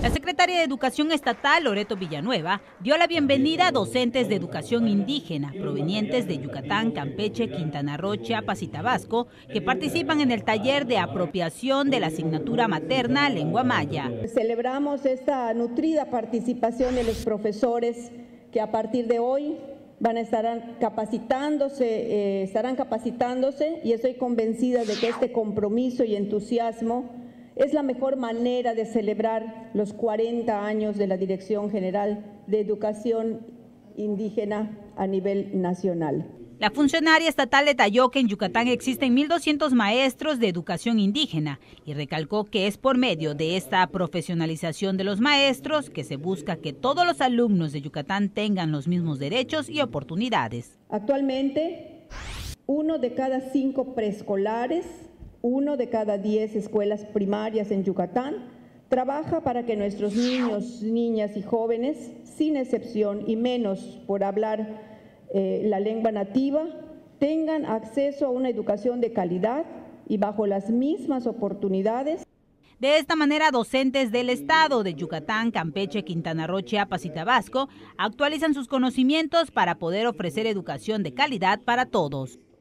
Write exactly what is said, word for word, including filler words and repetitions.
La secretaria de Educación Estatal, Loreto Villanueva, dio la bienvenida a docentes de educación indígena provenientes de Yucatán, Campeche, Quintana Roo, Chiapas y Tabasco, que participan en el taller de apropiación de la asignatura materna lengua maya. Celebramos esta nutrida participación de los profesores que a partir de hoy van a estar capacitándose, eh, estarán capacitándose y estoy convencida de que este compromiso y entusiasmo es la mejor manera de celebrar los cuarenta años de la Dirección General de Educación Indígena a nivel nacional. La funcionaria estatal detalló que en Yucatán existen mil doscientos maestros de educación indígena y recalcó que es por medio de esta profesionalización de los maestros que se busca que todos los alumnos de Yucatán tengan los mismos derechos y oportunidades. Actualmente, uno de cada cinco preescolares, uno de cada diez escuelas primarias en Yucatán trabaja para que nuestros niños, niñas y jóvenes, sin excepción y menos por hablar eh, la lengua nativa, tengan acceso a una educación de calidad y bajo las mismas oportunidades. De esta manera, docentes del estado de Yucatán, Campeche, Quintana Roo, Chiapas y Tabasco actualizan sus conocimientos para poder ofrecer educación de calidad para todos.